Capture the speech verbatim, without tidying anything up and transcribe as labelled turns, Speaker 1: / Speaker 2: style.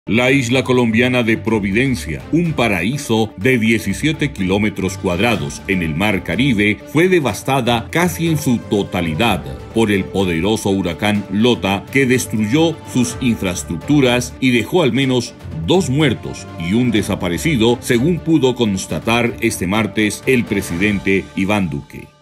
Speaker 1: La isla colombiana de Providencia, un paraíso de diecisiete kilómetros cuadrados en el Mar Caribe, fue devastada casi en su totalidad por el poderoso huracán Lota, que destruyó sus infraestructuras y dejó al menos dos muertos y un desaparecido, según pudo constatar este martes el presidente Iván Duque.